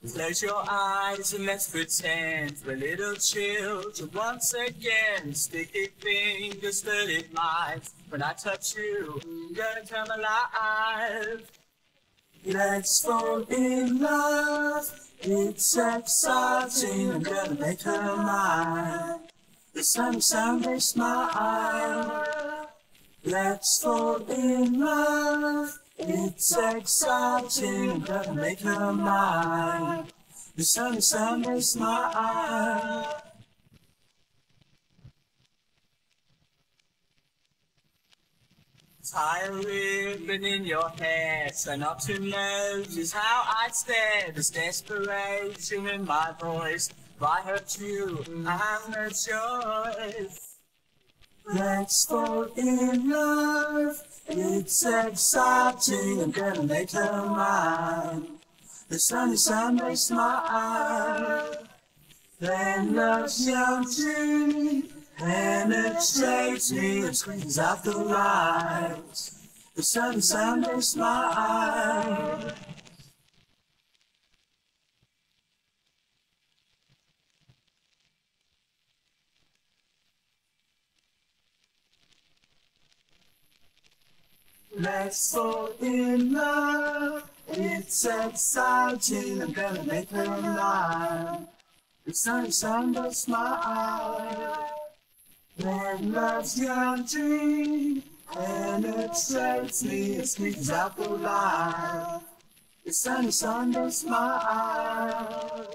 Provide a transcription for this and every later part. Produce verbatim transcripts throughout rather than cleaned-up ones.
Close your eyes and let's pretend we're little children once again. Sticky fingers, dirty minds. When I touch you, you're gonna come alive. Let's fall in love. It's exciting. I'm gonna make her mine. The sunny Sunday smile. Let's fall in love. It's exciting. I'm gonna make her mine. The sunny Sunday smile. Tie a ribbon in your hair, so not to notice how I stare. There's desperation in my voice. If I hurt you, I have no choice. Let's fall in love. It's exciting. I'm gonna make her mine. The sunny Sunday smile. Then love's young dream penetrates me and screams out the light. The sunny Sunday smile. Let's fall in love. It's exciting. I'm gonna make her mine. The sunny Sunday smile. When love's young dream penetrates me and squeezes out the light. The sunny Sunday smile.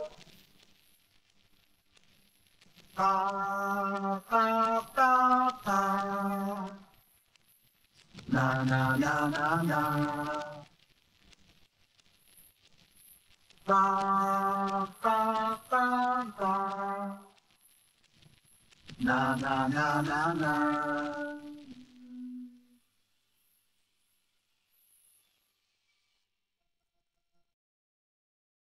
Ba, ba, ba, ba. Na, na, na, na, na. Ba, ba, ba, ba. Na, na, na, na, na.